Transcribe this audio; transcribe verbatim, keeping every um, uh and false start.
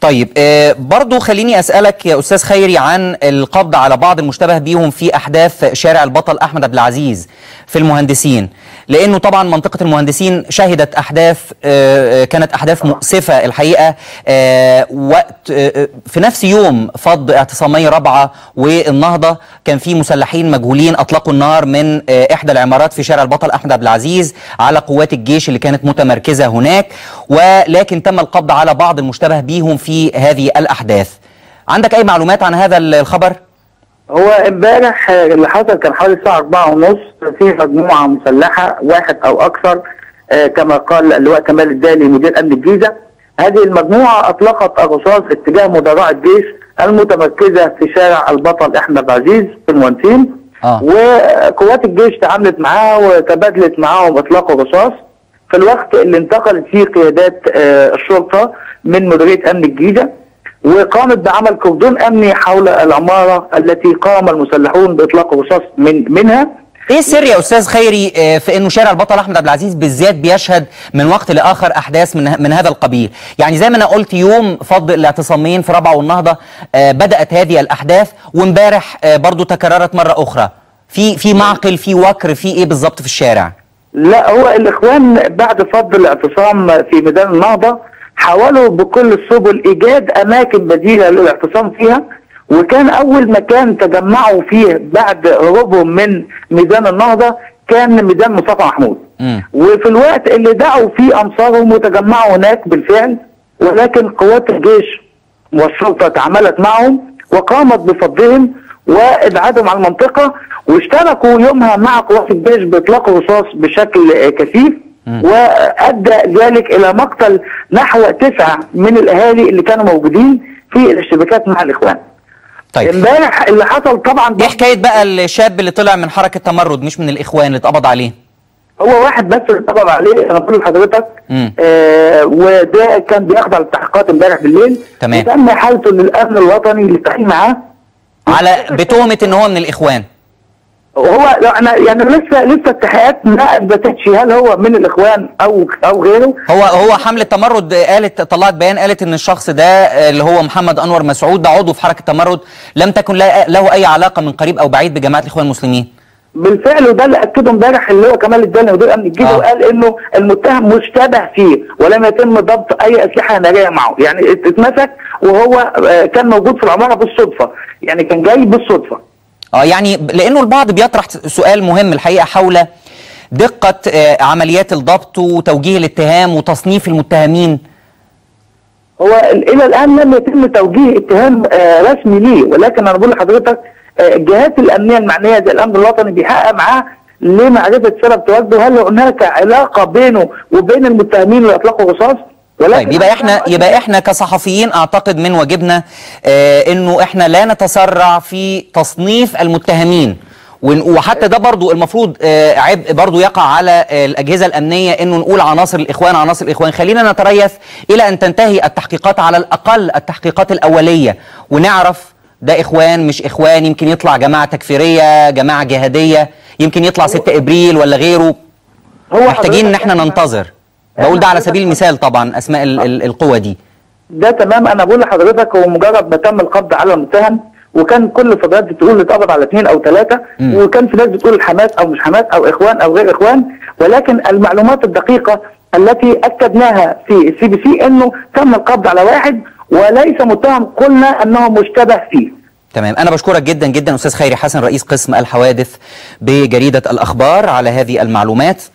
طيب آه برضو خليني أسألك يا أستاذ خيري عن القبض على بعض المشتبه بيهم في أحداث شارع البطل أحمد عبد العزيز في المهندسين، لأنه طبعا منطقة المهندسين شهدت أحداث آه كانت أحداث مؤسفة الحقيقة. آه وقت آه في نفس يوم فض اعتصامي رابعة والنهضة كان في مسلحين مجهولين أطلقوا النار من آه إحدى العمارات في شارع البطل أحمد عبد العزيز على قوات الجيش اللي كانت متمركزة هناك، ولكن تم القبض على بعض المشتبه بيهم في هذه الأحداث. عندك أي معلومات عن هذا الخبر؟ هو امبارح اللي حصل كان حوالي الساعة أربعة ونص، في مجموعة مسلحة واحد أو أكثر كما قال اللواء كمال الدالي مدير أمن الجيزة. هذه المجموعة أطلقت الرصاص اتجاه مدراء الجيش المتمركزة في شارع البطل أحمد عبد العزيز في المهندسين. آه. وقوات الجيش تعاملت معاه وتبادلت معاهم إطلاق الرصاص في الوقت اللي انتقلت فيه قيادات الشرطة من مديرية أمن الجيزة، وقامت بعمل كردون أمني حول العمارة التي قام المسلحون بإطلاق الرصاص من منها. ايه السر يا استاذ خيري في انه شارع البطل احمد عبد العزيز بالذات بيشهد من وقت لاخر احداث من من هذا القبيل؟ يعني زي ما انا قلت يوم فض الاعتصاميين في رابعه والنهضه بدات هذه الاحداث، وامبارح برضو تكررت مره اخرى. في في معقل، في وكر، في ايه بالظبط في الشارع؟ لا، هو الاخوان بعد فض الاعتصام في ميدان النهضه حاولوا بكل السبل ايجاد اماكن بديله للاعتصام فيها، وكان اول مكان تجمعوا فيه بعد هروبهم من ميدان النهضه كان ميدان مصطفى محمود. م. وفي الوقت اللي دعوا فيه انصارهم وتجمعوا هناك بالفعل، ولكن قوات الجيش والشرطه تعاملت معهم وقامت بفضهم وابعادهم عن المنطقه، واشتركوا يومها مع قوات الجيش باطلاق الرصاص بشكل كثيف، وادى ذلك الى مقتل نحو تسعه من الاهالي اللي كانوا موجودين في الاشتباكات مع الاخوان. طيب امبارح اللي حصل طبعا ايه حكايه بقى الشاب اللي طلع من حركه تمرد مش من الاخوان اللي اتقبض عليه؟ هو واحد بس اللي اتقبض عليه، انا بقول لحضرتك، آه وده كان بيخضع للتحقيقات امبارح بالليل. تمام. وتم حالته للامن الوطني للتحقيق معاه على بتهمه ان هو من الاخوان. وهو انا يعني لسه لسه التحقيقات ما اثبتتش هل هو من الاخوان او او غيره. هو هو حمله تمرد قالت طلعت بيان قالت ان الشخص ده اللي هو محمد انور مسعود ده عضو في حركه تمرد لم تكن له اي علاقه من قريب او بعيد بجماعه الاخوان المسلمين. بالفعل، وده اللي اكده امبارح اللي هو كمال الدالي مدير امن الجيزه، آه. وقال انه المتهم مشتبه فيه ولم يتم ضبط اي اسلحه ناريه معه، يعني اتمسك وهو كان موجود في العماره بالصدفه، يعني كان جاي بالصدفه. اه يعني لانه البعض بيطرح سؤال مهم الحقيقه حول دقه عمليات الضبط وتوجيه الاتهام وتصنيف المتهمين. هو الى الان لم يتم توجيه اتهام رسمي ليه، ولكن انا بقول لحضرتك الجهات الامنيه المعنيه زي الامن الوطني بيحقق معاه لمعرفه سبب تواجده، هل هناك علاقه بينه وبين المتهمين اللي اطلقوا الرصاص؟ طيب يبقى احنا يبقى احنا كصحفيين اعتقد من واجبنا آه انه احنا لا نتسرع في تصنيف المتهمين، وحتى ده برضو المفروض آه عبء برضو يقع على آه الاجهزه الامنيه انه نقول عناصر الاخوان عناصر الاخوان. خلينا نتريث الى ان تنتهي التحقيقات، على الاقل التحقيقات الاوليه، ونعرف ده اخوان مش اخوان، يمكن يطلع جماعه تكفيريه جماعه جهاديه، يمكن يطلع ستة ابريل ولا غيره. محتاجين ان احنا ننتظر. بقول ده على سبيل المثال طبعا اسماء القوى دي. ده تمام، انا بقول لحضرتك هو مجرد ما تم القبض على المتهم، وكان كل الفضائيات بتقول اتقبض على اثنين او ثلاثه، وكان في ناس بتقول حماس او مش حماس او اخوان او غير اخوان، ولكن المعلومات الدقيقه التي اكدناها في السي بي سي انه تم القبض على واحد وليس متهم قلنا انه مشتبه فيه. تمام، أنا بشكرك جدا جدا أستاذ خيري حسن رئيس قسم الحوادث بجريدة الأخبار على هذه المعلومات.